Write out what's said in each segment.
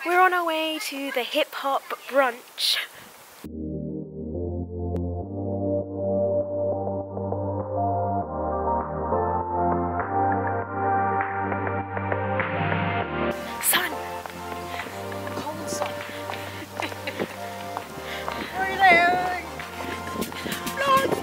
We're on our way to the hip hop brunch. Sun! Cold sun. Right there! Blood!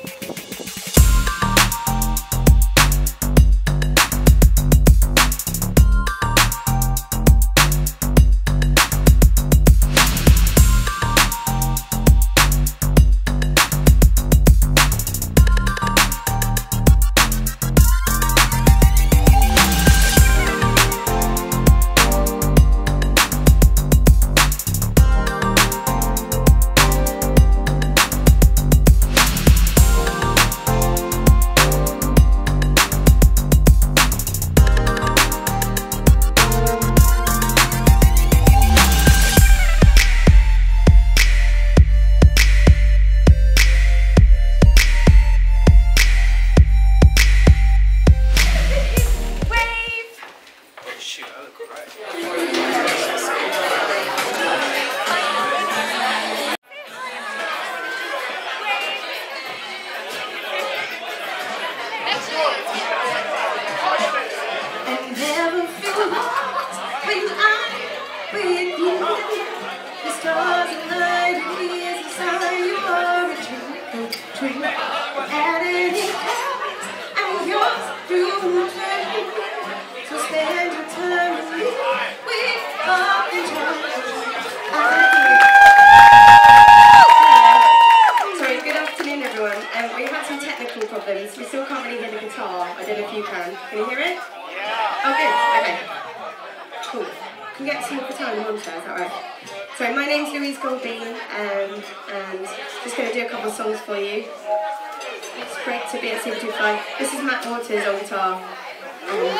We still can't really hear the guitar. I don't know if you can. Can you hear it? Yeah. Oh, good. Okay. Cool. Can you get some guitar in the monitor? Is that right? Sorry, my name's Louise Goldbean, and just going to do a couple of songs for you. It's great to be at Super25. This is Matt Waters on guitar. And we're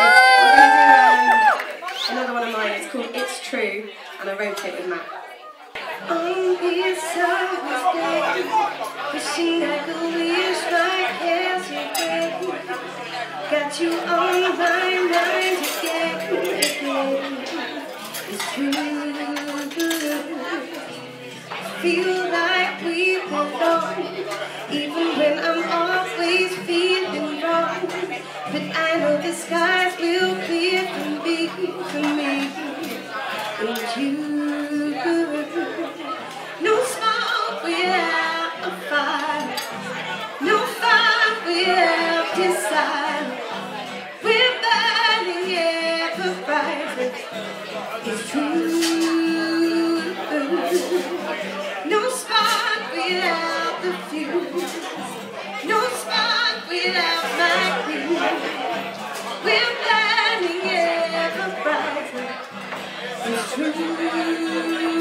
going to do another one of mine. It's called It's True, and I wrote it with Matt. On the side was dead, wishing I could wish my hands again. Got you on my mind again. It's true. Feel like we belong, even when I'm always feeling wrong. But I know the skies will clear for me and you. No smoke without a fire, no fire without desire. We're burning ever brighter. It's true. No spark without the fuse, no spark without my crew. We're burning ever brighter. It's true.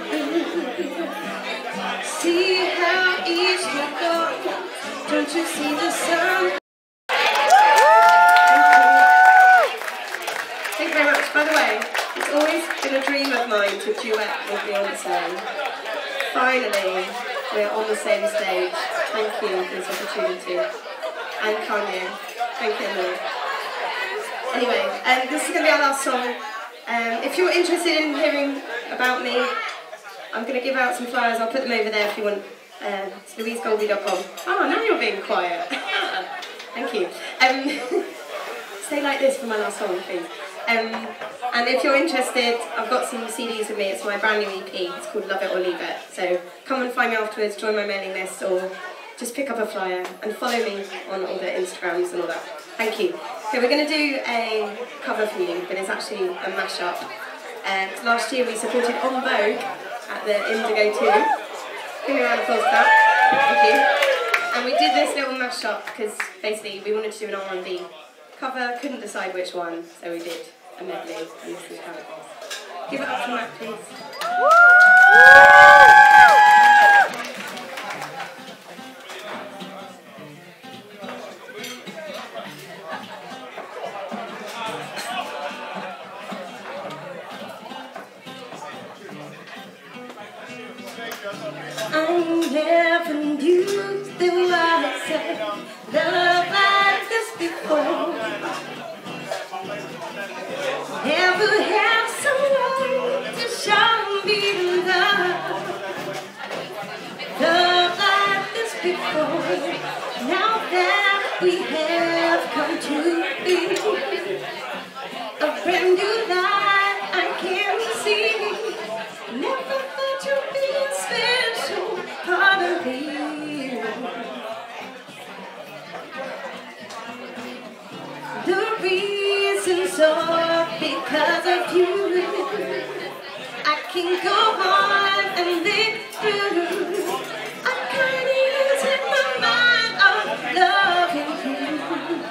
See how each will go. Don't you see the sun? Thank you very much. By the way, it's always been a dream of mine to duet with Beyonce. Finally, we're on the same stage. Thank you for this opportunity. And Kanye. Thank you, Lord. Anyway, this is going to be our last song. If you're interested in hearing about me, I'm going to give out some flyers. I'll put them over there if you want. It's louisegoldbean.com. Oh, now you're being quiet. Thank you. Stay like this for my last song, please. And if you're interested, I've got some CDs with me. It's my brand new EP. It's called Love It or Leave It. So come and find me afterwards, join my mailing list, or just pick up a flyer and follow me on all the Instagrams and all that. Thank you. Okay, we're going to do a cover for you, but it's actually a mashup. Last year we supported En Vogue at the Indigo 2. Give me a round of applause for that. Thank you. And we did this little mashup because basically we wanted to do an R&B cover, couldn't decide which one, so we did a medley, and this is how it goes. Give it up for Matt, please. I never knew there was a love like this before. Never had someone can go on and live through. I can't even take my mind off loving you.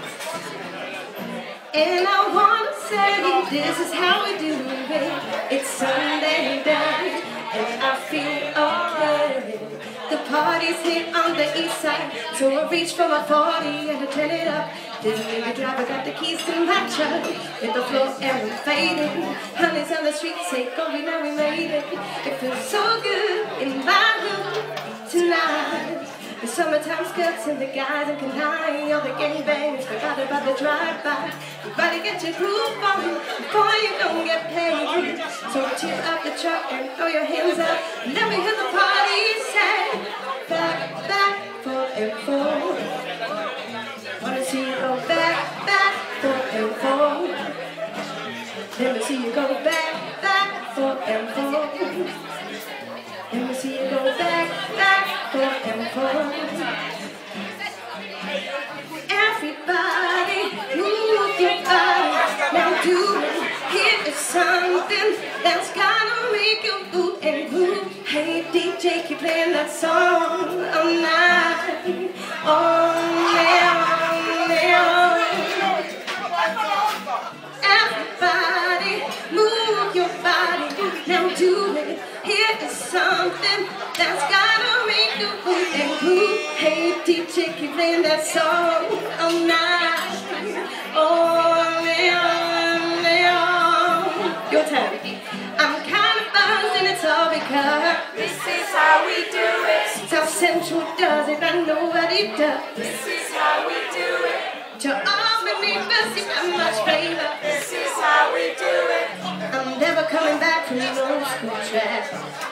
And I wanna say this is how we do it. It's Sunday night and I feel alright. The party's here on the east side, so I reach for my 40 and I turn it up. Didn't need to drive, I got the keys to my truck. Hit the floor and I'm fading. Honey's on the street, say, go, we know we made it. It feels so good in my room tonight. The summertime skirts and the guys in Kanai. All the gangbangers forgot about the drive-by. You better get your groove on before you don't get paid. So tear up the truck and throw your hands up. Let me hear the party say, back, back, 4 and 4. Wanna see you go back, back, 4 and 4. Let me see you go back, back, 4 and 4. Let me see you go back, back, 4 and 4. Everybody, move your body. Now do it. Here is something that's gonna make you move and groove. Hey DJ, keep playing that song all night. Oh, yeah. Everybody, move your body. Now do it. Here is something that's gonna make you move and groove. Hey DJ, keep playing that song all night. Oh, your turn. I'm kind of buzzed and it's all because This is how we do it. South Central does it and nobody does. This is how we do it. To all the neighbors, you got much flavor. This is how we do it. I'm never coming back from the old school track.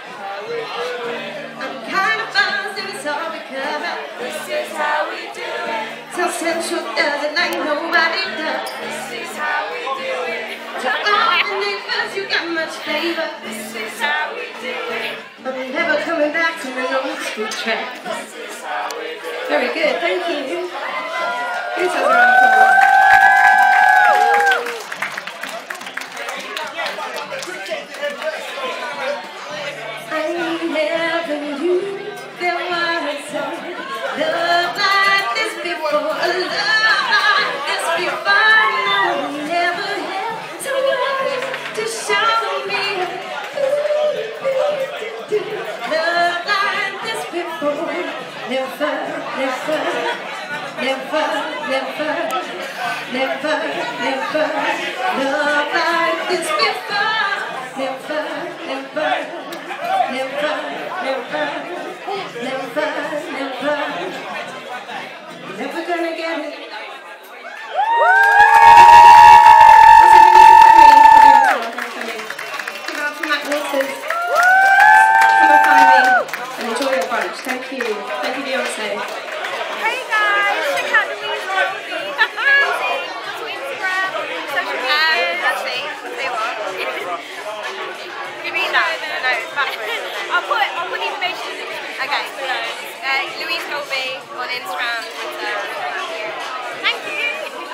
I'm kind of buzzed and it's all because This is how we do it. South Central does it like nobody does. This is how we do it. To all the neighbors, you got much flavor. This is how we do it. I'm never coming back from the old school track. This is how we do it. Very good, thank you. Here's a round of applause. I never knew there was a love like this before, a love like this before. No, never had someone to show me love like this before. Never, never, never, never, never, never love like this before. Never, never, never, never, never, never, never gonna get it. Give it up for Matt Waters. Come and find me and enjoy your brunch. Thank you. Thank you, Beyonce. Hey guys, check out Louise Rosie. To Instagram, social media. Actually, say what? You mean that? No, it's backwards. I'll put the information in the description. Okay, so Louise Colby on Instagram, Twitter. Thank you.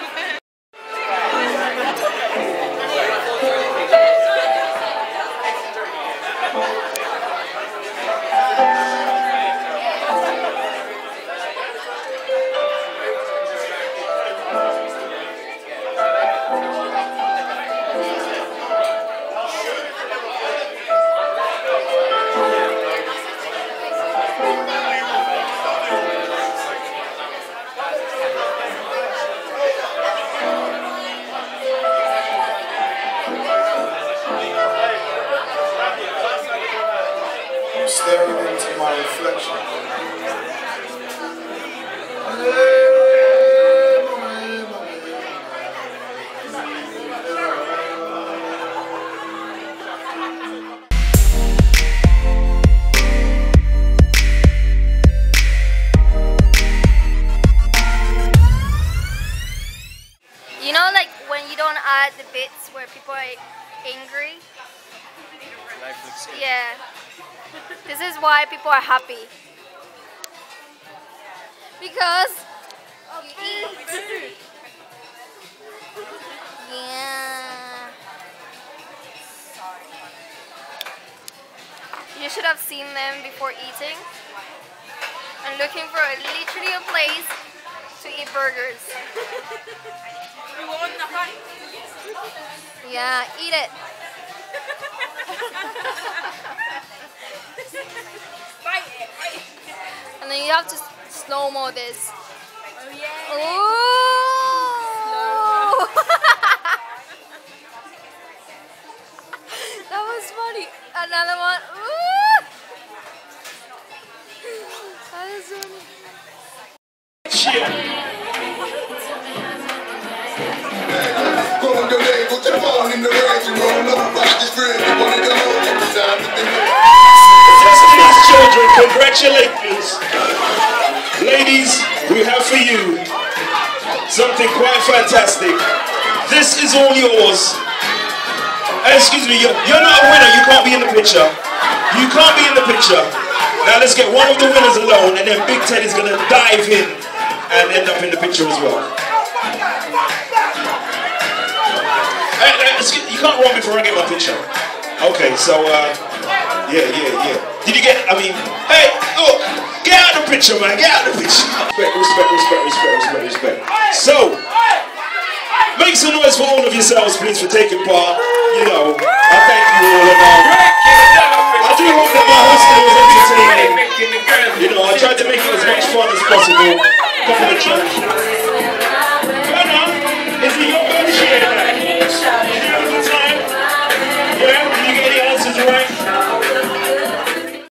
Staring into my reflection. You know, like when you don't add the bits where people are angry? Yeah. This is why people are happy. Because you eat. Yeah. You should have seen them before eating. I'm looking for literally a place to eat burgers. Yeah, eat it. And then you have to slow-mo this. Oh yeah. Oh! That was funny. Another one. Ooh! That is funny. Destiny's Children, congratulations. Ladies, we have for you something quite fantastic. This is all yours. Excuse me, you're not a winner, you can't be in the picture. You can't be in the picture. Now let's get one of the winners alone, and then Big Ted is going to dive in and end up in the picture as well. Excuse, you can't run before I get my picture. Okay, so, yeah. Did you get, I mean, hey, look, get out of the picture, man, get out of the picture. Respect. So, make some noise for all of yourselves, please, for taking part. You know, I thank you